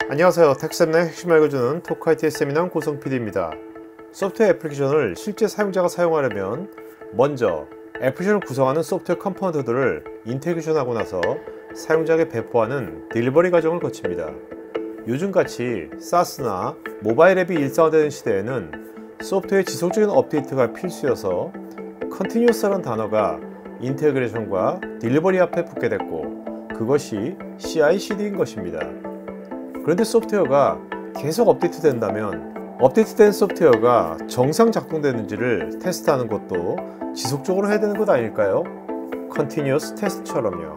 안녕하세요. 텍스랩의 핵심을 알려주는 토크IT의 세미남 고성 PD입니다. 소프트웨어 애플리케이션을 실제 사용자가 사용하려면 먼저 애플리케이션을 구성하는 소프트웨어 컴포넌트들을 인테그레이션하고 나서 사용자에게 배포하는 딜리버리 과정을 거칩니다. 요즘같이 SaaS나 모바일 앱이 일상화되는 시대에는 소프트웨어의 지속적인 업데이트가 필수여서 컨티뉴어스라는 단어가 인테그레이션과 딜리버리 앞에 붙게 됐고, 그것이 CI/CD인 것입니다. 그런데 소프트웨어가 계속 업데이트 된다면 업데이트된 소프트웨어가 정상 작동되는지를 테스트하는 것도 지속적으로 해야 되는 것 아닐까요? 컨티뉴어스 테스트처럼요.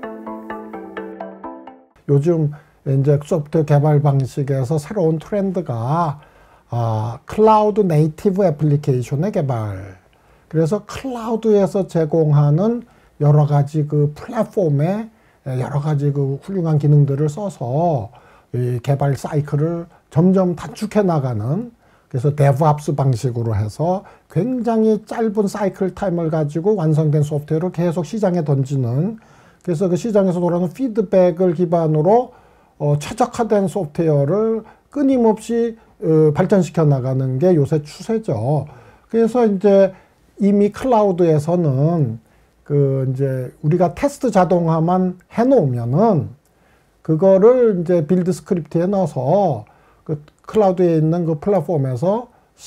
요즘 이제 소프트웨어 개발 방식에서 새로운 트렌드가 클라우드 네이티브 애플리케이션의 개발. 그래서 클라우드에서 제공하는 여러 가지 그 플랫폼에 여러 가지 그 훌륭한 기능들을 써서 이 개발 사이클을 점점 단축해 나가는, 그래서 DevOps 방식으로 해서 굉장히 짧은 사이클 타임을 가지고 완성된 소프트웨어를 계속 시장에 던지는, 그래서 그 시장에서 돌아오는 피드백을 기반으로 최적화된 소프트웨어를 끊임없이 발전시켜 나가는 게 요새 추세죠. 그래서 이제 이미 클라우드에서는 그 이제 우리가 테스트 자동화만 해 놓으면은 그거를 이제 빌드 스크립트에 넣어서 그 클라우드에 있는 그 플랫폼에서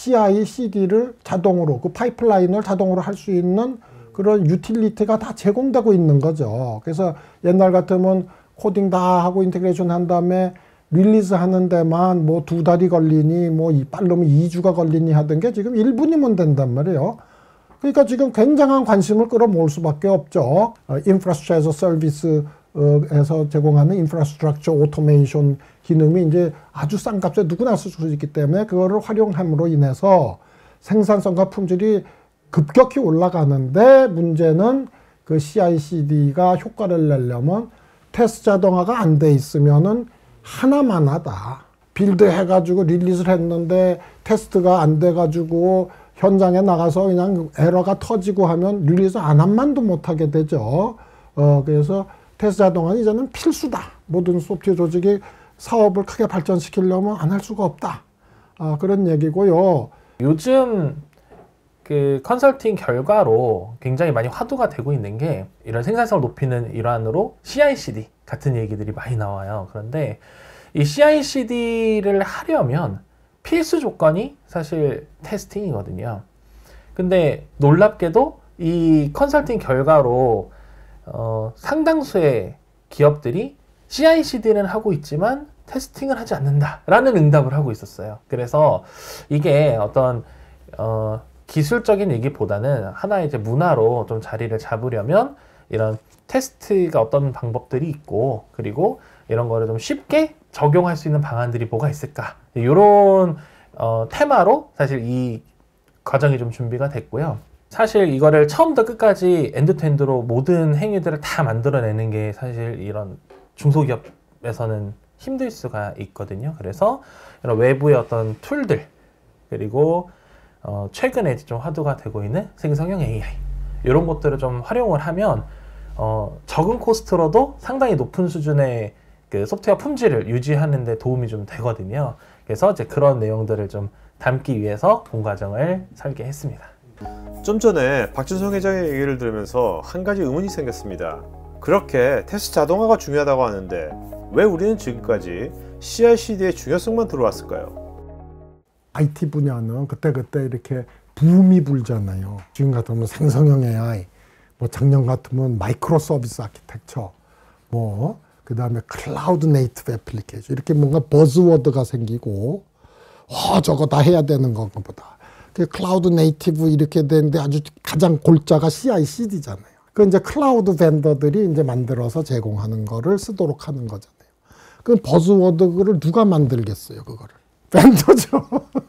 CI/CD를 자동으로, 그 파이프라인을 자동으로 할 수 있는 그런 유틸리티가 다 제공되고 있는 거죠. 그래서 옛날 같으면 코딩 다 하고 인테그레이션 한 다음에 릴리즈 하는 데만 뭐 2달이 걸리니 뭐 빠르면 2주가 걸리니 하던 게 지금 1분이면 된단 말이에요. 그러니까 지금 굉장한 관심을 끌어모을 수밖에 없죠. 인프라스트럭처 에서 서비스 에서 제공하는 인프라스트럭처 오토메이션 기능이 이제 아주 싼 값에 누구나 쓸 수 있기 때문에 그거를 활용함으로 인해서 생산성과 품질이 급격히 올라가는데, 문제는 그 CI/CD가 효과를 내려면 테스트 자동화가 안 돼 있으면은 하나만 하다. 빌드 해가지고 릴리즈를 했는데 테스트가 안 돼가지고 현장에 나가서 그냥 에러가 터지고 하면 릴리즈 안 한 만도 못하게 되죠. 그래서 테스트 자동화는 이제는 필수다. 모든 소프트웨어 조직이 사업을 크게 발전시키려면 안 할 수가 없다. 그런 얘기고요. 요즘 그 컨설팅 결과로 굉장히 많이 화두가 되고 있는 게, 이런 생산성을 높이는 일환으로 CI/CD 같은 얘기들이 많이 나와요. 그런데 이 CI/CD를 하려면 필수 조건이 사실 테스팅이거든요. 근데 놀랍게도 이 컨설팅 결과로 상당수의 기업들이 CI/CD는 하고 있지만 테스팅을 하지 않는다라는 응답을 하고 있었어요. 그래서 이게 어떤 기술적인 얘기보다는 하나의 이제 문화로 좀 자리를 잡으려면 이런 테스트가 어떤 방법들이 있고, 그리고 이런 거를 좀 쉽게 적용할 수 있는 방안들이 뭐가 있을까, 이런 테마로 사실 이 과정이 좀 준비가 됐고요. 사실 이거를 처음부터 끝까지 엔드투엔드로 모든 행위들을 다 만들어내는 게 사실 이런 중소기업에서는 힘들 수가 있거든요. 그래서 이런 외부의 어떤 툴들, 그리고 최근에 좀 화두가 되고 있는 생성형 AI, 이런 것들을 좀 활용을 하면 적은 코스트로도 상당히 높은 수준의 그 소프트웨어 품질을 유지하는 데 도움이 좀 되거든요. 그래서 이제 그런 내용들을 좀 담기 위해서 본 과정을 설계했습니다. 좀 전에 박준성 회장의 얘기를 들으면서 한 가지 의문이 생겼습니다. 그렇게 테스트 자동화가 중요하다고 하는데 왜 우리는 지금까지 CI/CD의 중요성만 들어왔을까요? IT 분야는 그때그때 이렇게 붐이 불잖아요. 지금 같으면 생성형 AI, 뭐 작년 같으면 마이크로 서비스 아키텍처, 뭐 그 다음에 클라우드 네이티브 애플리케이션, 이렇게 뭔가 버즈워드가 생기고 저거 다 해야 되는 건가 보다. 클라우드 네이티브 이렇게 되는데 아주 가장 골자가 CI/CD잖아요. 그 이제 클라우드 벤더들이 이제 만들어서 제공하는 거를 쓰도록 하는 거잖아요. 그 버즈워드를 누가 만들겠어요, 그거를? 벤더죠.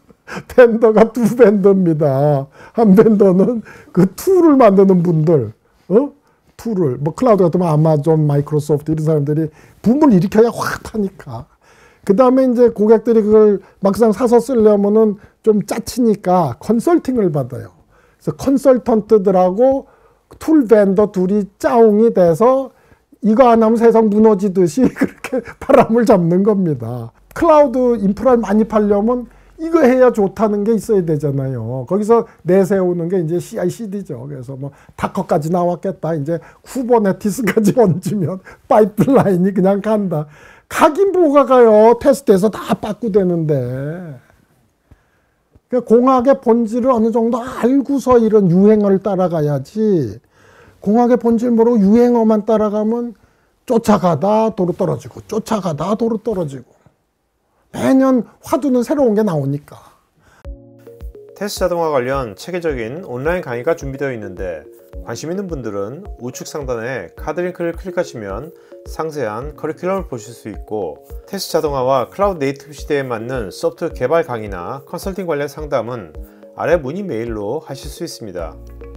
벤더가 두 벤더입니다. 한 벤더는 그 툴을 만드는 분들, 툴을, 뭐 클라우드 같으면 아마존, 마이크로소프트 이런 사람들이 붐을 일으켜야 확 타니까. 그 다음에 이제 고객들이 그걸 막상 사서 쓰려면은 좀 짜치니까 컨설팅을 받아요. 그래서 컨설턴트들하고 툴 벤더 둘이 짜옹이 돼서 이거 안 하면 세상 무너지듯이 그렇게 바람을 잡는 겁니다. 클라우드 인프라를 많이 팔려면 이거 해야 좋다는 게 있어야 되잖아요. 거기서 내세우는 게 이제 CI/CD죠. 그래서 뭐 다커까지 나왔겠다. 이제 쿠버네티스까지 얹으면 파이프라인이 그냥 간다. 가긴 뭐가 가요. 테스트해서 다 바꾸되는데. 그러니까 공학의 본질을 어느 정도 알고서 이런 유행어를 따라가야지. 공학의 본질 모르고 유행어만 따라가면 쫓아가다 도로 떨어지고 쫓아가다 도로 떨어지고. 매년 화두는 새로운 게 나오니까. 테스트 자동화 관련 체계적인 온라인 강의가 준비되어 있는데 관심 있는 분들은 우측 상단에 카드 링크를 클릭하시면 상세한 커리큘럼을 보실 수 있고, 테스트 자동화와 클라우드 네이티브 시대에 맞는 소프트웨어 개발 강의나 컨설팅 관련 상담은 아래 문의 메일로 하실 수 있습니다.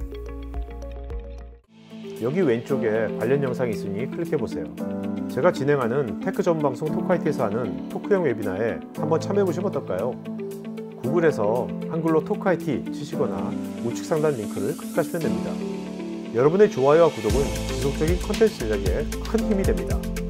여기 왼쪽에 관련 영상이 있으니 클릭해보세요. 제가 진행하는 테크 전문 방송 토크IT에서 하는 토크형 웨비나에 한번 참여해보시면 어떨까요? 구글에서 한글로 토크IT 치시거나 우측 상단 링크를 클릭하시면 됩니다. 여러분의 좋아요와 구독은 지속적인 컨텐츠 제작에 큰 힘이 됩니다.